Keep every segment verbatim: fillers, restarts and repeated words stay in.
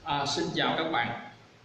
À, xin chào các bạn.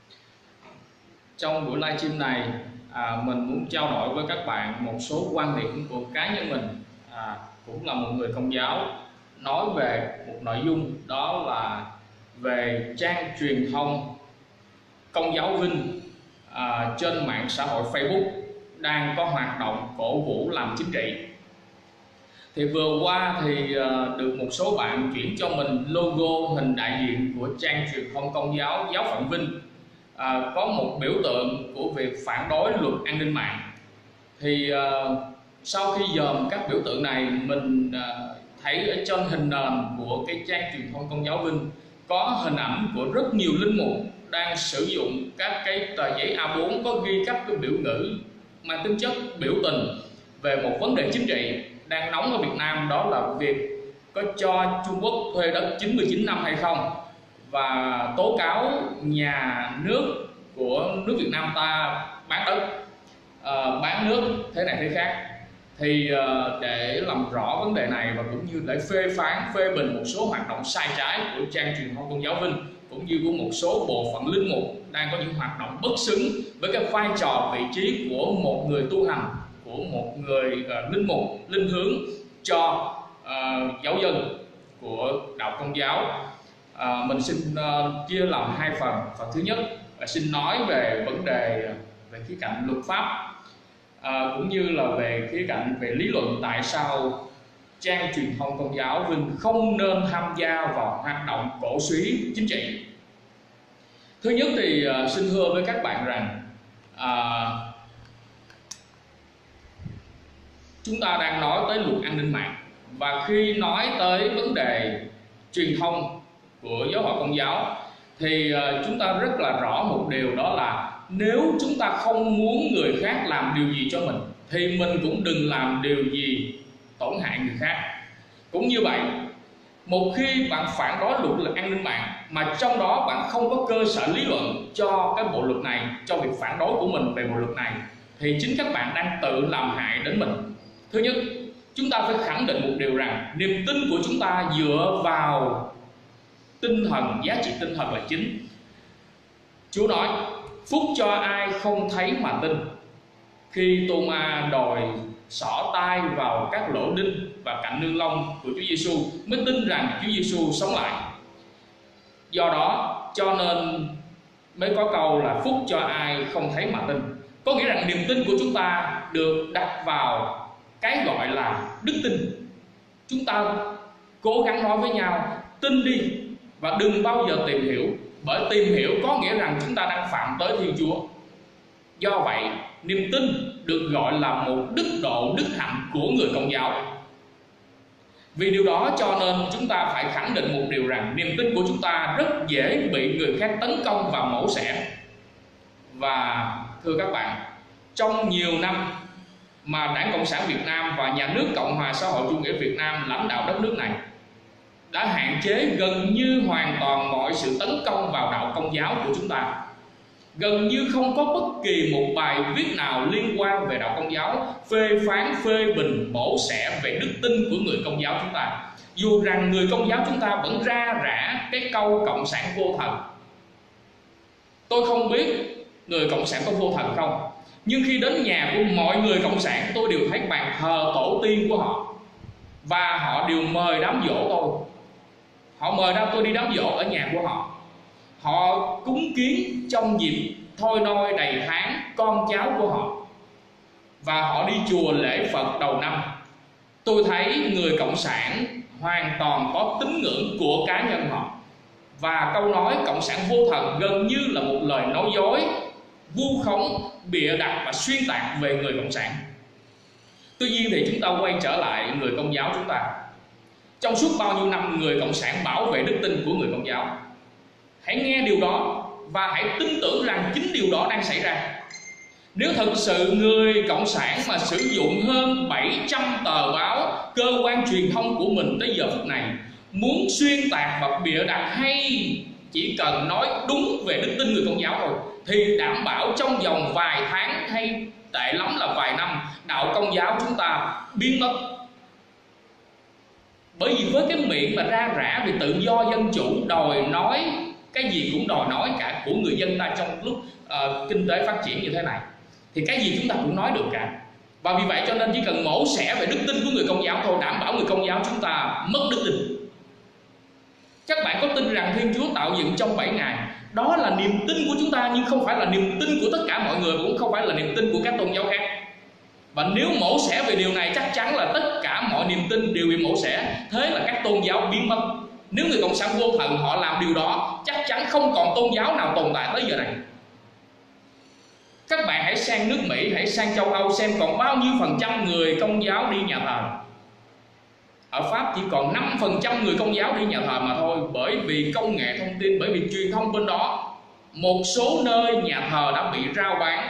Trong buổi livestream này, à, mình muốn trao đổi với các bạn một số quan điểm của cá nhân mình, à, cũng là một người Công giáo, nói về một nội dung đó là về trang truyền thông Công giáo Vinh à, trên mạng xã hội Facebook đang có hoạt động cổ vũ làm chính trị. Thì vừa qua thì uh, được một số bạn chuyển cho mình logo hình đại diện của trang truyền thông Công giáo Giáo phận Vinh, uh, có một biểu tượng của việc phản đối luật an ninh mạng. Thì uh, sau khi dòm các biểu tượng này, mình uh, thấy ở trên hình nền của cái trang truyền thông Công giáo Vinh có hình ảnh của rất nhiều linh mục đang sử dụng các cái tờ giấy A bốn có ghi các cái biểu ngữ mang tính chất biểu tình về một vấn đề chính trị đang nóng ở Việt Nam, đó là việc có cho Trung Quốc thuê đất chín mươi chín năm hay không, và tố cáo nhà nước của nước Việt Nam ta bán đất, uh, bán nước thế này thế khác. Thì uh, để làm rõ vấn đề này và cũng như để phê phán, phê bình một số hoạt động sai trái của trang truyền thông Công giáo Vinh, cũng như của một số bộ phận linh mục đang có những hoạt động bất xứng với cái vai trò vị trí của một người tu hành, của một người uh, linh mục, linh hướng cho uh, giáo dân của đạo Công giáo. Uh, mình xin uh, chia làm hai phần. Phần thứ nhất uh, xin nói về vấn đề về khía cạnh luật pháp, uh, cũng như là về khía cạnh về lý luận tại sao trang truyền thông Công giáo Vinh không nên tham gia vào hoạt động cổ suý chính trị. Thứ nhất thì uh, xin thưa với các bạn rằng uh, chúng ta đang nói tới luật an ninh mạng, và khi nói tới vấn đề truyền thông của giáo hội Công giáo thì uh, chúng ta rất là rõ một điều, đó là nếu chúng ta không muốn người khác làm điều gì cho mình thì mình cũng đừng làm điều gì tổn hại người khác. Cũng như vậy, một khi bạn phản đối luật an ninh mạng mà trong đó bạn không có cơ sở lý luận cho cái bộ luật này, cho việc phản đối của mình về bộ luật này, thì chính các bạn đang tự làm hại đến mình. Thứ nhất, chúng ta phải khẳng định một điều rằng niềm tin của chúng ta dựa vào tinh thần, giá trị tinh thần là chính. Chúa nói phúc cho ai không thấy mà tin. Khi Tô-ma đòi xỏ tay vào các lỗ đinh và cạnh nương lông của Chúa Giêsu mới tin rằng Chúa Giêsu sống lại. Do đó cho nên mới có câu là phúc cho ai không thấy mà tin. Có nghĩa rằng niềm tin của chúng ta được đặt vào cái gọi là đức tin. Chúng ta cố gắng nói với nhau tin đi, và đừng bao giờ tìm hiểu, bởi tìm hiểu có nghĩa rằng chúng ta đang phạm tới Thiên Chúa. Do vậy niềm tin được gọi là một đức độ, đức hạnh của người Công giáo. Vì điều đó cho nên chúng ta phải khẳng định một điều rằng niềm tin của chúng ta rất dễ bị người khác tấn công và mổ xẻ. Và thưa các bạn, trong nhiều năm mà Đảng Cộng sản Việt Nam và Nhà nước Cộng hòa xã hội chủ nghĩa Việt Nam lãnh đạo đất nước này đã hạn chế gần như hoàn toàn mọi sự tấn công vào đạo Công giáo của chúng ta. Gần như không có bất kỳ một bài viết nào liên quan về đạo Công giáo phê phán, phê bình, mổ xẻ về đức tin của người Công giáo chúng ta, dù rằng người Công giáo chúng ta vẫn ra rã cái câu cộng sản vô thần. Tôi không biết người Cộng sản có vô thần không, nhưng khi đến nhà của mọi người Cộng sản, tôi đều thấy bàn thờ tổ tiên của họ, và họ đều mời đám giỗ tôi. Họ mời ra tôi đi đám giỗ ở nhà của họ. Họ cúng kiến trong dịp thôi nôi đầy tháng con cháu của họ, và họ đi chùa lễ Phật đầu năm. Tôi thấy người Cộng sản hoàn toàn có tín ngưỡng của cá nhân họ, và câu nói cộng sản vô thần gần như là một lời nói dối, vu khống, bịa đặt và xuyên tạc về người Cộng sản. Tuy nhiên thì chúng ta quay trở lại người Công giáo chúng ta. Trong suốt bao nhiêu năm người Cộng sản bảo vệ đức tin của người Công giáo. Hãy nghe điều đó và hãy tin tưởng rằng chính điều đó đang xảy ra. Nếu thực sự người Cộng sản mà sử dụng hơn bảy trăm tờ báo, cơ quan truyền thông của mình tới giờ phút này muốn xuyên tạc và bịa đặt, hay chỉ cần nói đúng về đức tin người Công giáo thôi, thì đảm bảo trong vòng vài tháng hay tệ lắm là vài năm, đạo Công giáo chúng ta biến mất. Bởi vì với cái miệng mà ra rã về tự do dân chủ, đòi nói cái gì cũng đòi nói cả của người dân ta trong lúc uh, kinh tế phát triển như thế này, thì cái gì chúng ta cũng nói được cả. Và vì vậy cho nên chỉ cần mổ xẻ về đức tin của người Công giáo thôi, đảm bảo người Công giáo chúng ta mất đức tin. Các bạn có tin rằng Thiên Chúa tạo dựng trong bảy ngày? Đó là niềm tin của chúng ta, nhưng không phải là niềm tin của tất cả mọi người, cũng không phải là niềm tin của các tôn giáo khác. Và nếu mổ xẻ về điều này, chắc chắn là tất cả mọi niềm tin đều bị mổ xẻ. Thế là các tôn giáo biến mất. Nếu người Cộng sản vô thần họ làm điều đó, chắc chắn không còn tôn giáo nào tồn tại tới giờ này. Các bạn hãy sang nước Mỹ, hãy sang châu Âu xem còn bao nhiêu phần trăm người Công giáo đi nhà thờ. Ở Pháp chỉ còn năm phần trăm người Công giáo đi nhà thờ mà thôi. Bởi vì công nghệ thông tin, bởi vì truyền thông bên đó, một số nơi nhà thờ đã bị rao bán.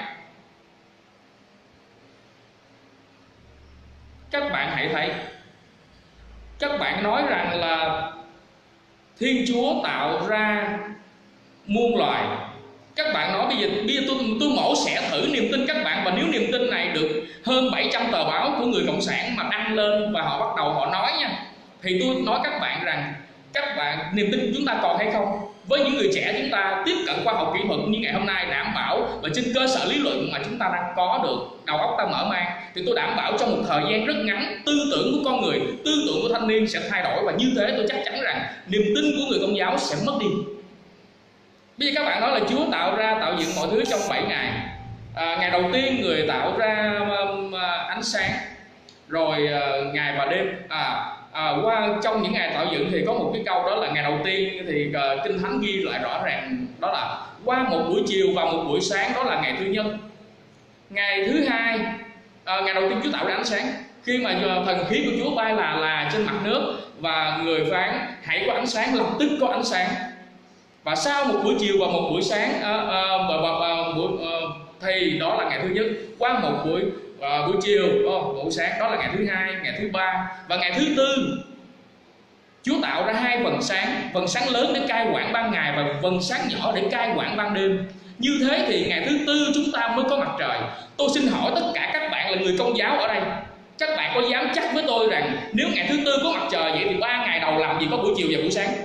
Các bạn hãy thấy, các bạn nói rằng là Thiên Chúa tạo ra muôn loài. Các bạn nói bây giờ, bây giờ tôi, tôi mổ xẻ thử niềm tin các bạn. Và nếu niềm tin này được hơn bảy trăm tờ báo của người Cộng sản mà đăng lên và họ bắt đầu họ nói nha, thì tôi nói các bạn rằng các bạn niềm tin của chúng ta còn hay không? Với những người trẻ chúng ta tiếp cận khoa học kỹ thuật như ngày hôm nay, đảm bảo và trên cơ sở lý luận mà chúng ta đang có được, đầu óc ta mở mang, thì tôi đảm bảo trong một thời gian rất ngắn, tư tưởng của con người, tư tưởng của thanh niên sẽ thay đổi. Và như thế tôi chắc chắn rằng niềm tin của người Công giáo sẽ mất đi. Bây giờ các bạn nói là Chúa tạo ra, tạo dựng mọi thứ trong bảy ngày. à, Ngày đầu tiên người tạo ra um, ánh sáng, rồi uh, ngày và đêm. à, à, Qua trong những ngày tạo dựng thì có một cái câu đó là ngày đầu tiên thì uh, Kinh Thánh ghi lại rõ ràng, đó là qua một buổi chiều và một buổi sáng, đó là ngày thứ nhất. Ngày thứ hai, à, ngày đầu tiên Chúa tạo ra ánh sáng, khi mà thần khí của Chúa bay là là trên mặt nước, và người phán hãy có ánh sáng, lập tức có ánh sáng. Và sau một buổi chiều và một buổi sáng à, à, và, và, và, buổi, à, thì đó là ngày thứ nhất. Qua một buổi à, buổi chiều, oh, buổi sáng, đó là ngày thứ hai, ngày thứ ba và ngày thứ tư. Chúa tạo ra hai vầng sáng, vầng sáng lớn để cai quản ban ngày và vầng sáng nhỏ để cai quản ban đêm. Như thế thì ngày thứ tư chúng ta mới có mặt trời. Tôi xin hỏi tất cả các bạn là người Công giáo ở đây, các bạn có dám chắc với tôi rằng nếu ngày thứ tư có mặt trời, vậy thì ba ngày đầu làm gì có buổi chiều và buổi sáng?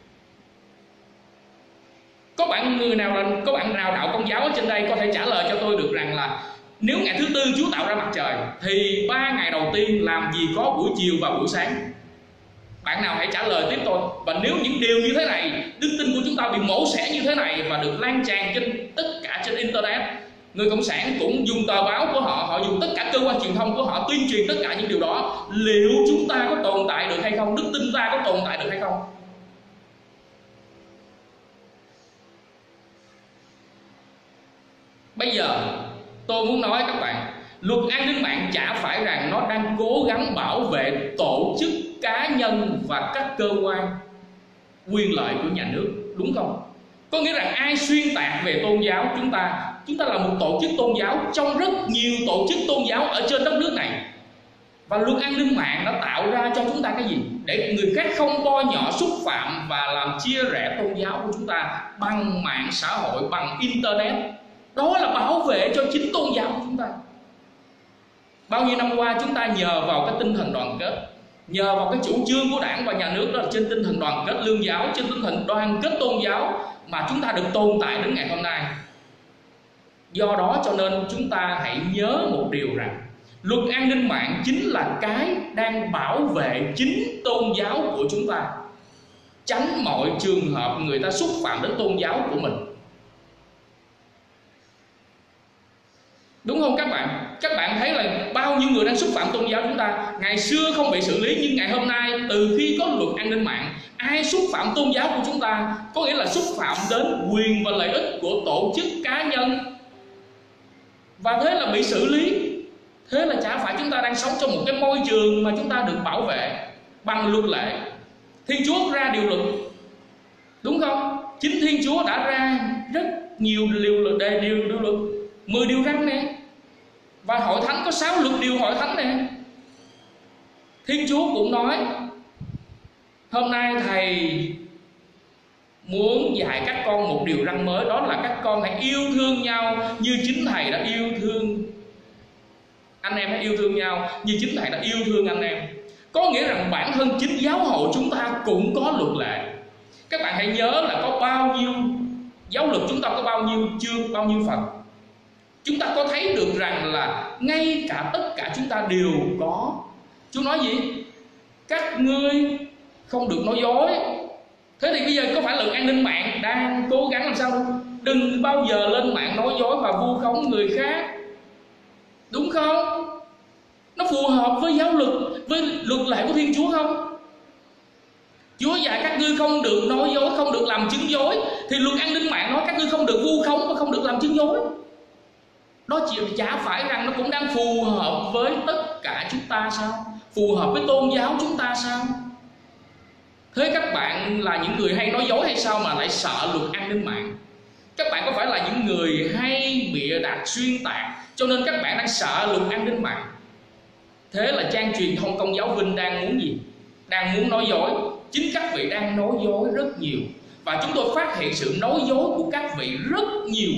Có bạn người nào là có bạn nào đạo Công giáo ở trên đây có thể trả lời cho tôi được rằng là nếu ngày thứ tư Chúa tạo ra mặt trời thì ba ngày đầu tiên làm gì có buổi chiều và buổi sáng? Bạn nào hãy trả lời tiếp tôi. Và nếu những điều như thế này, đức tin của chúng ta bị mổ xẻ như thế này và được lan tràn trên tất cả trên internet, người Cộng sản cũng dùng tờ báo của họ, họ dùng tất cả cơ quan truyền thông của họ tuyên truyền tất cả những điều đó, liệu chúng ta có tồn tại được hay không? Đức tin ta có tồn tại được hay không? Bây giờ tôi muốn nói các bạn, luật an ninh mạng chả phải rằng nó đang cố gắng bảo vệ tổ chức, cá nhân và các cơ quan quyền lợi của nhà nước, đúng không? Có nghĩa rằng ai xuyên tạc về tôn giáo, chúng ta chúng ta là một tổ chức tôn giáo trong rất nhiều tổ chức tôn giáo ở trên đất nước này. Và luật an ninh mạng đã tạo ra cho chúng ta cái gì? Để người khác không bo nhỏ, xúc phạm và làm chia rẽ tôn giáo của chúng ta bằng mạng xã hội, bằng internet. Đó là bảo vệ cho chính tôn giáo của chúng ta. Bao nhiêu năm qua chúng ta nhờ vào cái tinh thần đoàn kết, nhờ vào cái chủ trương của Đảng và Nhà nước, đó là trên tinh thần đoàn kết lương giáo, trên tinh thần đoàn kết tôn giáo mà chúng ta được tồn tại đến ngày hôm nay. Do đó cho nên chúng ta hãy nhớ một điều rằng luật an ninh mạng chính là cái đang bảo vệ chính tôn giáo của chúng ta, tránh mọi trường hợp người ta xúc phạm đến tôn giáo của mình. Đúng không các bạn? Các bạn thấy là bao nhiêu người đang xúc phạm tôn giáo chúng ta. Ngày xưa không bị xử lý, nhưng ngày hôm nay từ khi có luật an ninh mạng, ai xúc phạm tôn giáo của chúng ta, có nghĩa là xúc phạm đến quyền và lợi ích của tổ chức, cá nhân, và thế là bị xử lý. Thế là chả phải chúng ta đang sống trong một cái môi trường mà chúng ta được bảo vệ bằng luật lệ. Thiên Chúa ra điều luật, đúng không? Chính Thiên Chúa đã ra rất nhiều điều đề điều, điều luật, mười điều răn nè, và hội thánh có sáu luật điều hội thánh nè. Thiên Chúa cũng nói hôm nay thầy muốn dạy các con một điều răn mới, đó là các con hãy yêu thương nhau như chính thầy đã yêu thương anh em, hãy yêu thương nhau như chính thầy đã yêu thương anh em. Có nghĩa rằng bản thân chính giáo hội chúng ta cũng có luật lệ. Các bạn hãy nhớ là có bao nhiêu giáo luật, chúng ta có bao nhiêu chương, bao nhiêu phần. Chúng ta có thấy được rằng là ngay cả tất cả chúng ta đều có. Chúa nói gì? Các ngươi không được nói dối. Thế thì bây giờ có phải luật an ninh mạng đang cố gắng làm sao đâu? Đừng bao giờ lên mạng nói dối và vu khống người khác, đúng không? Nó phù hợp với giáo luật, với luật lệ của Thiên Chúa không? Chúa dạy các ngươi không được nói dối, không được làm chứng dối. Thì luật an ninh mạng nói các ngươi không được vu khống và không được làm chứng dối. Đó chỉ chả phải rằng nó cũng đang phù hợp với tất cả chúng ta sao? Phù hợp với tôn giáo chúng ta sao? Thế các bạn là những người hay nói dối hay sao mà lại sợ luật an ninh mạng? Các bạn có phải là những người hay bịa đặt xuyên tạc cho nên các bạn đang sợ luật an ninh mạng? Thế là trang truyền thông Công giáo Vinh đang muốn gì? Đang muốn nói dối. Chính các vị đang nói dối rất nhiều. Và chúng tôi phát hiện sự nói dối của các vị rất nhiều.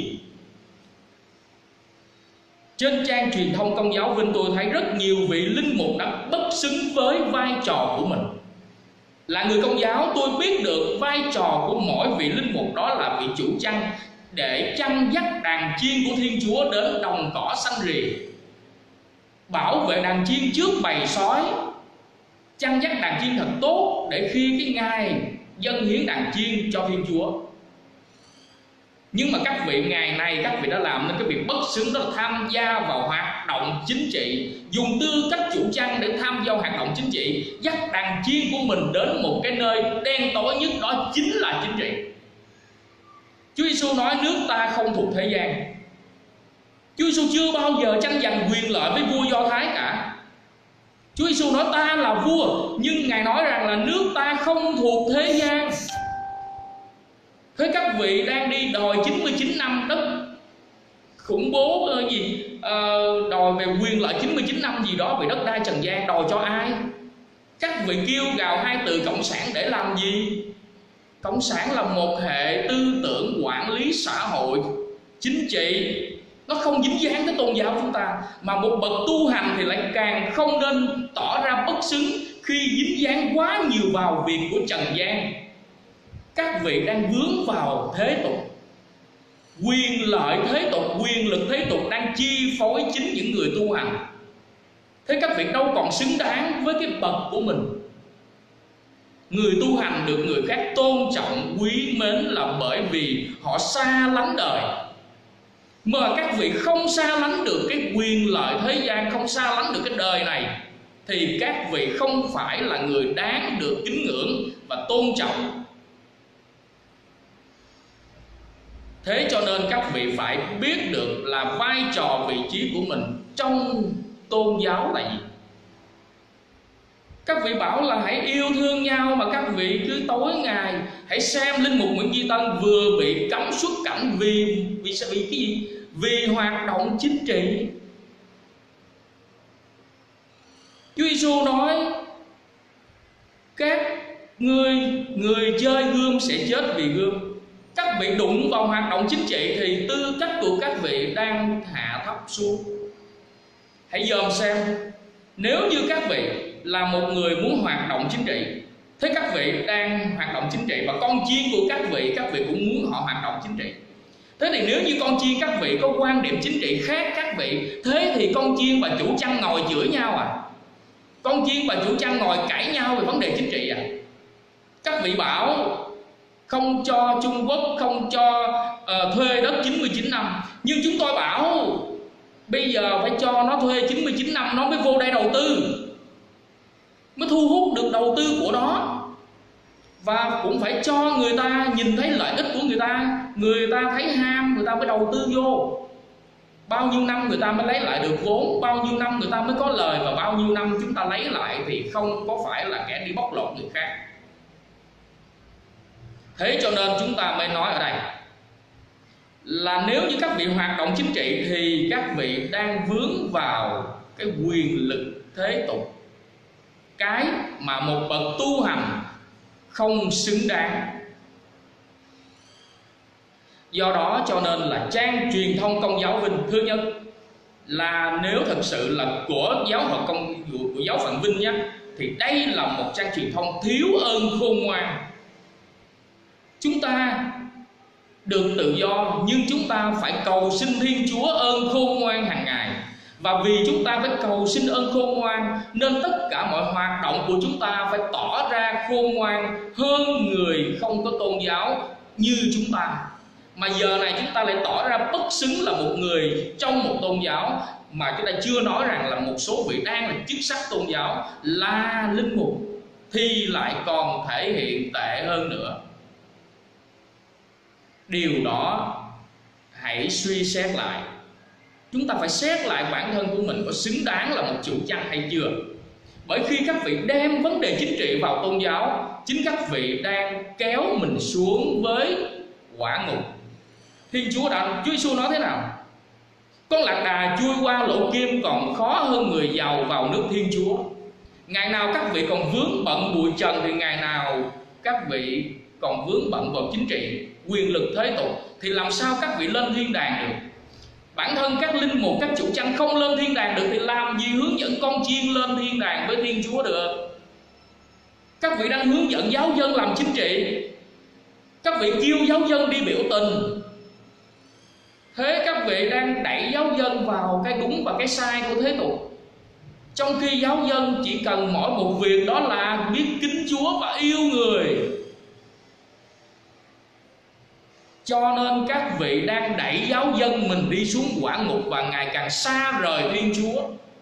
Trên trang truyền thông Công giáo Vinh tôi thấy rất nhiều vị linh mục đã bất xứng với vai trò của mình. Là người Công giáo, tôi biết được vai trò của mỗi vị linh mục đó là vị chủ chăn, để chăn dắt đàn chiên của Thiên Chúa đến đồng cỏ xanh rì, bảo vệ đàn chiên trước bầy sói, chăn dắt đàn chiên thật tốt để khi cái ngày dâng hiến đàn chiên cho Thiên Chúa. Nhưng mà các vị ngày này các vị đã làm nên cái việc bất xứng, đó là tham gia vào hoạt động chính trị, dùng tư cách chủ chăn để tham gia hoạt động chính trị, dắt đàn chiên của mình đến một cái nơi đen tối nhất, đó chính là chính trị. Chúa Giêsu nói nước ta không thuộc thế gian. Chúa Giêsu chưa bao giờ tranh giành quyền lợi với vua Do Thái cả. Chúa Giêsu nói ta là vua, nhưng Ngài nói rằng là nước ta không thuộc thế gian. Thế các vị đang đi đòi chín mươi chín năm đất khủng bố uh, gì uh, đòi về quyền lợi chín mươi chín năm gì đó về đất đai trần gian, đòi cho ai? Các vị kêu gào hai từ cộng sản để làm gì? Cộng sản là một hệ tư tưởng quản lý xã hội chính trị, nó không dính dáng tới tôn giáo chúng ta. Mà một bậc tu hành thì lại càng không nên tỏ ra bất xứng khi dính dáng quá nhiều vào việc của trần gian. Các vị đang vướng vào thế tục, quyền lợi thế tục, quyền lực thế tục đang chi phối chính những người tu hành. Thế các vị đâu còn xứng đáng với cái bậc của mình. Người tu hành được người khác tôn trọng, quý mến là bởi vì họ xa lánh đời. Mà các vị không xa lánh được cái quyền lợi thế gian, không xa lánh được cái đời này, thì các vị không phải là người đáng được kính ngưỡng và tôn trọng. Thế cho nên các vị phải biết được là vai trò vị trí của mình trong tôn giáo là gì. Các vị bảo là hãy yêu thương nhau, mà các vị cứ tối ngày hãy xem linh mục Nguyễn Duy Tân vừa bị cấm xuất cảnh vì vì sao, vì cái gì? Vì hoạt động chính trị. Chúa Giêsu nói các ngươi người chơi gươm sẽ chết vì gươm. Các vị đụng vào hoạt động chính trị thì tư cách của các vị đang hạ thấp xuống. Hãy dòm xem, nếu như các vị là một người muốn hoạt động chính trị, thế các vị đang hoạt động chính trị và con chiên của các vị, các vị cũng muốn họ hoạt động chính trị. Thế thì nếu như con chiên các vị có quan điểm chính trị khác các vị, thế thì con chiên và chủ chăn ngồi chửi nhau à? Con chiên và chủ chăn ngồi cãi nhau về vấn đề chính trị à? Các vị bảo không cho Trung Quốc, không cho uh, thuê đất chín mươi chín năm. Nhưng chúng tôi bảo bây giờ phải cho nó thuê chín mươi chín năm nó mới vô đây đầu tư, mới thu hút được đầu tư của nó. Và cũng phải cho người ta nhìn thấy lợi ích của người ta, người ta thấy ham, người ta mới đầu tư vô. Bao nhiêu năm người ta mới lấy lại được vốn, bao nhiêu năm người ta mới có lời, và bao nhiêu năm chúng ta lấy lại thì không có phải là kẻ đi bóc lột người khác. Thế cho nên chúng ta mới nói ở đây là nếu như các vị hoạt động chính trị thì các vị đang vướng vào cái quyền lực thế tục, cái mà một bậc tu hành không xứng đáng. Do đó cho nên là trang truyền thông Công giáo Vinh, thứ nhất là nếu thật sự là của giáo hội công của giáo phận Vinh nhé, thì đây là một trang truyền thông thiếu ơn khôn ngoan. Chúng ta được tự do, nhưng chúng ta phải cầu xin Thiên Chúa ơn khôn ngoan hàng ngày. Và vì chúng ta phải cầu xin ơn khôn ngoan, nên tất cả mọi hoạt động của chúng ta phải tỏ ra khôn ngoan hơn người không có tôn giáo như chúng ta. Mà giờ này chúng ta lại tỏ ra bất xứng là một người trong một tôn giáo, mà chúng ta chưa nói rằng là một số vị đang là chức sắc tôn giáo, là linh mục, thì lại còn thể hiện tệ hơn nữa. Điều đó hãy suy xét lại. Chúng ta phải xét lại bản thân của mình có xứng đáng là một chủ chăn hay chưa. Bởi khi các vị đem vấn đề chính trị vào tôn giáo, chính các vị đang kéo mình xuống với quả ngục. Thiên Chúa đã, Chúa Giêsu nói thế nào? Con lạc đà chui qua lỗ kim còn khó hơn người giàu vào nước Thiên Chúa. Ngày nào các vị còn vướng bận bụi trần thì ngày nào các vị còn vướng bận vào chính trị, quyền lực thế tục, thì làm sao các vị lên thiên đàng được? Bản thân các linh mục, các chủ chăn không lên thiên đàng được thì làm gì hướng dẫn con chiên lên thiên đàng với Thiên Chúa được? Các vị đang hướng dẫn giáo dân làm chính trị, các vị kêu giáo dân đi biểu tình. Thế các vị đang đẩy giáo dân vào cái đúng và cái sai của thế tục, trong khi giáo dân chỉ cần mỗi một việc đó là biết kính Chúa và yêu người. Cho nên các vị đang đẩy giáo dân mình đi xuống quả ngục và ngày càng xa rời Thiên Chúa.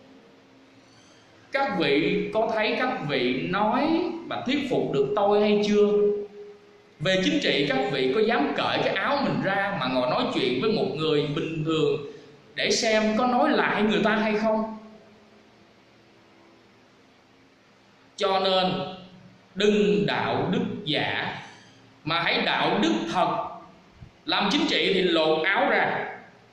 Các vị có thấy các vị nói và thuyết phục được tôi hay chưa? Về chính trị các vị có dám cởi cái áo mình ra mà ngồi nói chuyện với một người bình thường để xem có nói lại người ta hay không? Cho nên đừng đạo đức giả, mà hãy đạo đức thật. Làm chính trị thì lột áo ra.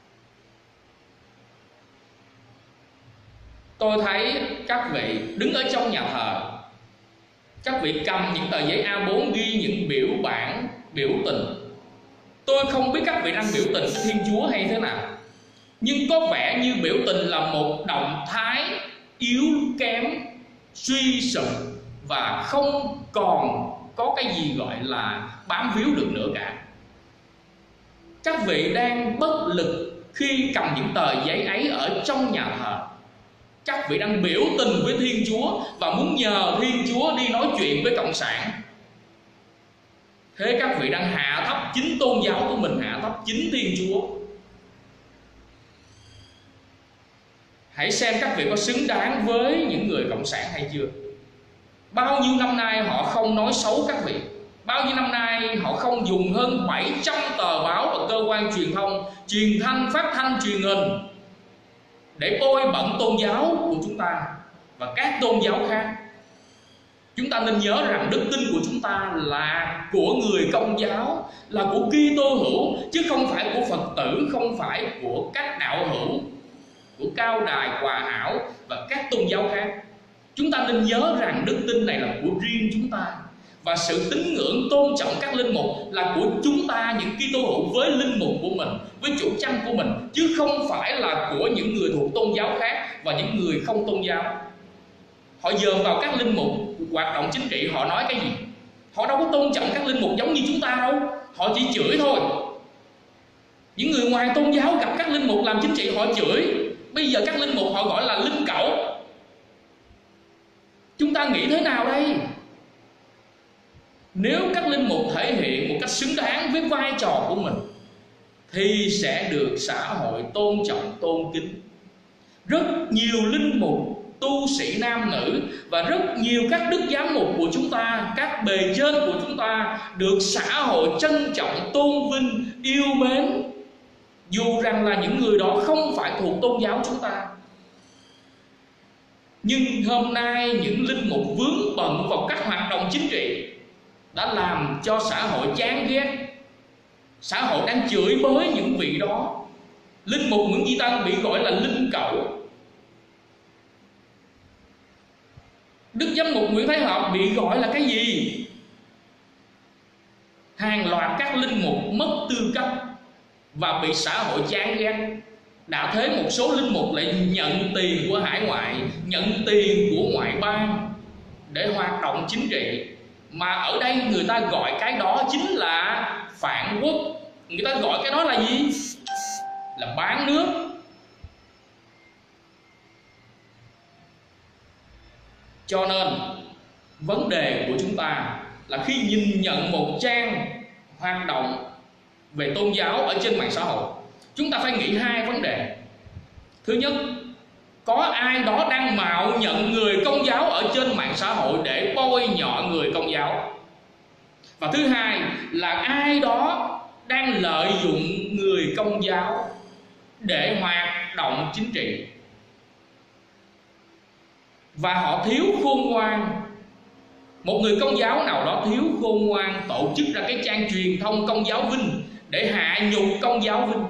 Tôi thấy các vị đứng ở trong nhà thờ, các vị cầm những tờ giấy A bốn ghi những biểu bản biểu tình. Tôi không biết các vị đang biểu tình với Thiên Chúa hay thế nào, nhưng có vẻ như biểu tình là một động thái yếu kém, suy sụp và không còn có cái gì gọi là bám víu được nữa cả. Các vị đang bất lực khi cầm những tờ giấy ấy ở trong nhà thờ. Các vị đang biểu tình với Thiên Chúa và muốn nhờ Thiên Chúa đi nói chuyện với Cộng sản. Thế các vị đang hạ thấp chính tôn giáo của mình, hạ thấp chính Thiên Chúa. Hãy xem các vị có xứng đáng với những người Cộng sản hay chưa. Bao nhiêu năm nay họ không nói xấu các vị, bao nhiêu năm nay họ không dùng hơn bảy trăm tờ báo và cơ quan truyền thông, truyền thanh, phát thanh, truyền hình để bôi bẩn tôn giáo của chúng ta và các tôn giáo khác. Chúng ta nên nhớ rằng đức tin của chúng ta là của người Công giáo, là của Kitô hữu, chứ không phải của Phật tử, không phải của các đạo hữu, của Cao Đài, Hòa Hảo và các tôn giáo khác. Chúng ta nên nhớ rằng đức tin này là của riêng chúng ta, và sự tín ngưỡng tôn trọng các linh mục là của chúng ta, những Kitô hữu, với linh mục của mình, với chủ chăn của mình, chứ không phải là của những người thuộc tôn giáo khác và những người không tôn giáo. Họ dòm vào các linh mục hoạt động chính trị, họ nói cái gì? Họ đâu có tôn trọng các linh mục giống như chúng ta đâu, họ chỉ chửi thôi. Những người ngoài tôn giáo gặp các linh mục làm chính trị họ chửi. Bây giờ các linh mục họ gọi là linh cẩu. Chúng ta nghĩ thế nào đây? Nếu các linh mục thể hiện một cách xứng đáng với vai trò của mình thì sẽ được xã hội tôn trọng, tôn kính. Rất nhiều linh mục, tu sĩ nam nữ và rất nhiều các đức giám mục của chúng ta, các bề trên của chúng ta được xã hội trân trọng, tôn vinh, yêu mến, dù rằng là những người đó không phải thuộc tôn giáo chúng ta. Nhưng hôm nay những linh mục vướng bận vào các hoạt động chính trị đã làm cho xã hội chán ghét. Xã hội đang chửi bới những vị đó. Linh mục Nguyễn Duy Tân bị gọi là linh cẩu. Đức giám mục Nguyễn Thái Hợp bị gọi là cái gì? Hàng loạt các linh mục mất tư cách và bị xã hội chán ghét. Đã thế một số linh mục lại nhận tiền của hải ngoại, nhận tiền của ngoại bang để hoạt động chính trị. Mà ở đây người ta gọi cái đó chính là phản quốc. Người ta gọi cái đó là gì? Là bán nước. Cho nên vấn đề của chúng ta là khi nhìn nhận một trang hoạt động về tôn giáo ở trên mạng xã hội, chúng ta phải nghĩ hai vấn đề. Thứ nhất, có ai đó đang mạo nhận người Công giáo ở trên mạng xã hội để bôi nhọ người Công giáo. Và thứ hai là ai đó đang lợi dụng người Công giáo để hoạt động chính trị, và họ thiếu khôn ngoan. Một người Công giáo nào đó thiếu khôn ngoan tổ chức ra cái trang truyền thông Công giáo Vinh để hạ nhục Công giáo Vinh.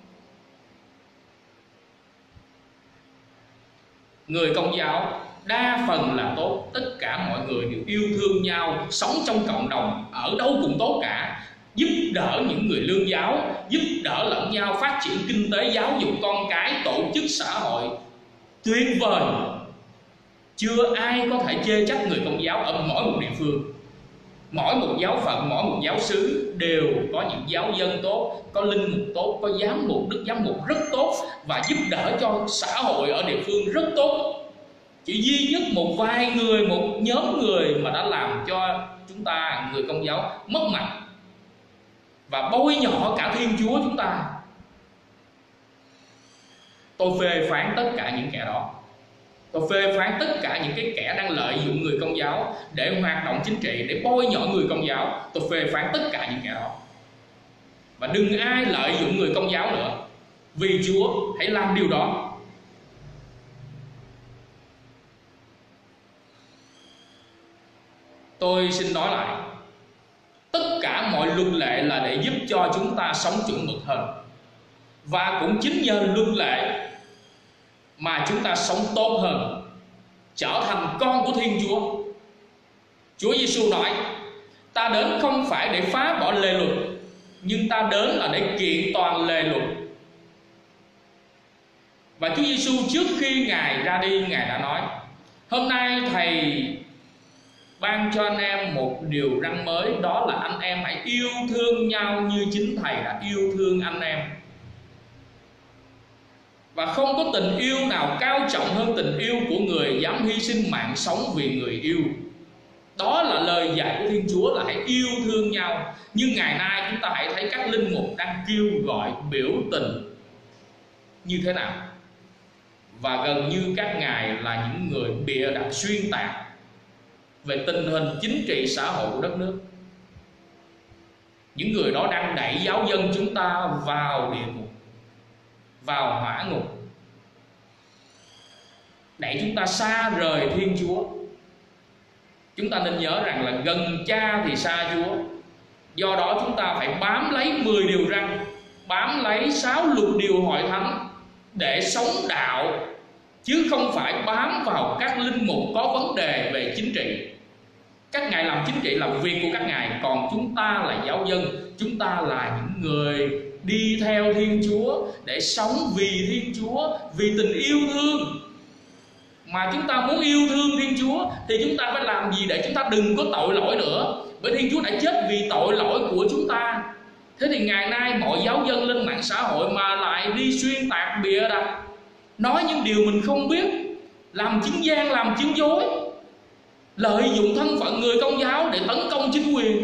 Người Công giáo đa phần là tốt, tất cả mọi người đều yêu thương nhau, sống trong cộng đồng, ở đâu cũng tốt cả, giúp đỡ những người lương giáo, giúp đỡ lẫn nhau, phát triển kinh tế, giáo dục con cái, tổ chức xã hội tuyệt vời. Chưa ai có thể chê trách người Công giáo ở mỗi một địa phương. Mỗi một giáo phận, mỗi một giáo xứ đều có những giáo dân tốt, có linh mục tốt, có giám mục, đức giám mục rất tốt và giúp đỡ cho xã hội ở địa phương rất tốt. Chỉ duy nhất một vài người, một nhóm người mà đã làm cho chúng ta, người Công giáo, mất mặt và bôi nhọ cả Thiên Chúa chúng ta. Tôi phê phán tất cả những kẻ đó. Tôi phê phán tất cả những cái kẻ đang lợi dụng người Công giáo để hoạt động chính trị, để bôi nhọ người Công giáo. Tôi phê phán tất cả những kẻ đó. Và đừng ai lợi dụng người Công giáo nữa. Vì Chúa hãy làm điều đó. Tôi xin nói lại, tất cả mọi luật lệ là để giúp cho chúng ta sống chuẩn mực hơn. Và cũng chính nhờ luật lệ mà chúng ta sống tốt hơn, trở thành con của Thiên Chúa. Chúa Giêsu nói, ta đến không phải để phá bỏ lề luật, nhưng ta đến là để kiện toàn lề luật. Và Chúa Giêsu trước khi Ngài ra đi, Ngài đã nói, hôm nay Thầy ban cho anh em một điều răn mới, đó là anh em hãy yêu thương nhau như chính Thầy đã yêu thương anh em. Và không có tình yêu nào cao trọng hơn tình yêu của người dám hy sinh mạng sống vì người yêu. Đó là lời dạy của Thiên Chúa, là hãy yêu thương nhau. Nhưng ngày nay chúng ta hãy thấy các linh mục đang kêu gọi biểu tình như thế nào. Và gần như các ngài là những người bịa đặt xuyên tạc về tình hình chính trị xã hội của đất nước. Những người đó đang đẩy giáo dân chúng ta vào địa ngục, vào hỏa ngục, đẩy chúng ta xa rời Thiên Chúa. Chúng ta nên nhớ rằng là gần Cha thì xa Chúa. Do đó chúng ta phải bám lấy mười điều răn, bám lấy sáu luật điều hội thánh để sống đạo, chứ không phải bám vào các linh mục có vấn đề về chính trị. Các ngài làm chính trị là việc của các ngài, còn chúng ta là giáo dân, chúng ta là những người đi theo Thiên Chúa để sống vì Thiên Chúa, vì tình yêu thương. Mà chúng ta muốn yêu thương Thiên Chúa thì chúng ta phải làm gì để chúng ta đừng có tội lỗi nữa, bởi Thiên Chúa đã chết vì tội lỗi của chúng ta. Thế thì ngày nay mọi giáo dân lên mạng xã hội mà lại đi xuyên tạc bịa đặt, nói những điều mình không biết, làm chứng gian, làm chứng dối, lợi dụng thân phận người Công giáo để tấn công chính quyền.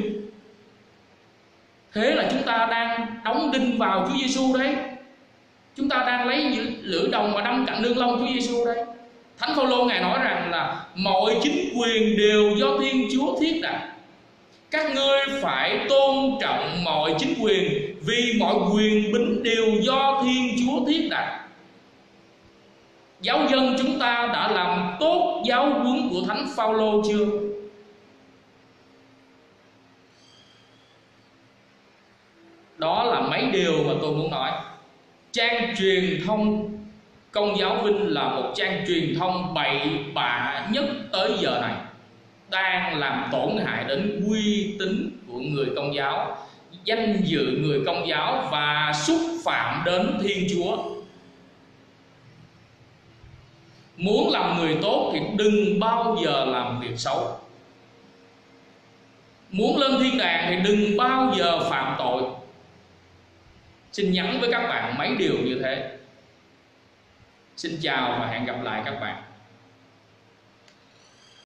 Thế là chúng ta đang đóng đinh vào Chúa Giêsu đấy. Chúng ta đang lấy những lưỡi đồng mà đâm cạnh lưng lông Chúa Giêsu đấy. Thánh Phaolô ngài nói rằng là mọi chính quyền đều do Thiên Chúa thiết đặt. Các ngươi phải tôn trọng mọi chính quyền, vì mọi quyền bính đều do Thiên Chúa thiết đặt. Giáo dân chúng ta đã làm tốt giáo huấn của Thánh Phaolô chưa? Đó là mấy điều mà tôi muốn nói. Trang truyền thông Công giáo Vinh là một trang truyền thông bậy bạ nhất tới giờ này, đang làm tổn hại đến uy tín của người Công giáo, danh dự người Công giáo và xúc phạm đến Thiên Chúa. Muốn làm người tốt thì đừng bao giờ làm việc xấu. muốn lên thiên đàng thì đừng bao giờ phạm tội. Xin nhắn với các bạn mấy điều như thế. Xin chào và hẹn gặp lại các bạn.